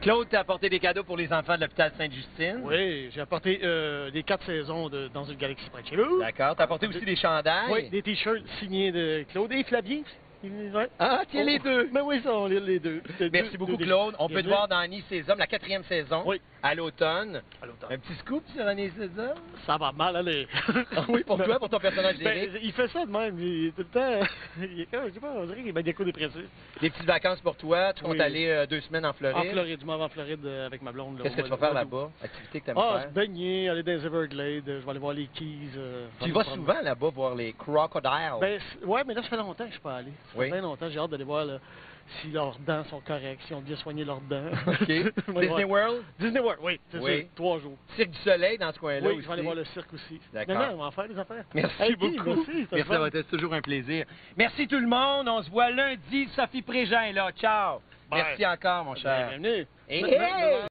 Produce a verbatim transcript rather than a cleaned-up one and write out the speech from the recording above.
Claude, t'as apporté des cadeaux pour les enfants de l'hôpital Sainte-Justine. Oui, j'ai apporté euh, des quatre saisons de Dans une galaxie près de chez nous. D'accord. T'as apporté aussi des chandails. Oui, des t-shirts signés de Claude et Flavien. Ouais. Ah, tiens, les deux. Ben oui, ça, on lit les deux. Merci deux, beaucoup, deux, Claude. On peut te deux. voir dans Annie et ses hommes, la quatrième saison, Oui. à l'automne. À l'automne. Un petit scoop sur Annie et ses hommes? Ça va mal aller. Ah oui, pour toi, pour ton personnage d'Éric? Ben, il fait ça de même. Il est tout le temps. Il est comme, je sais pas, on dirait qu'il est bien déco-dépressif. Des petites vacances pour toi. Tu comptes Oui. aller euh, deux semaines en Floride. En Floride, je m'en vais en Floride euh, avec ma blonde. là, Qu'est-ce au que tu mois vas de- faire mois d'août. là-bas? Activité que tu aimes Ah, faire? se baigner, aller dans les Everglades, euh, je vais aller voir les Keys. euh, Tu faire y vas une promenade. souvent là-bas voir les crocodiles. Ben, c- ouais, mais là, ça fait longtemps que je suis pas allé. Ça fait Oui. bien longtemps, j'ai hâte d'aller voir là, si leurs dents sont correctes, si on ont bien soigné leurs dents. OK. Ouais, Disney ouais. World? Disney World, oui, c'est Oui. ça, trois jours. Cirque du Soleil dans ce coin-là Oui, aussi. je vais aller voir le cirque aussi. D'accord. Non, non, on va en faire des affaires. Merci Hey, Guy, beaucoup. Merci, c'était Merci le fun. d'avoir été toujours un plaisir. Merci tout le monde. On se voit lundi. Sophie Prégin est là. Ciao. Bye. Merci encore, mon cher. Bienvenue. Et Bye, bye, hey! bye.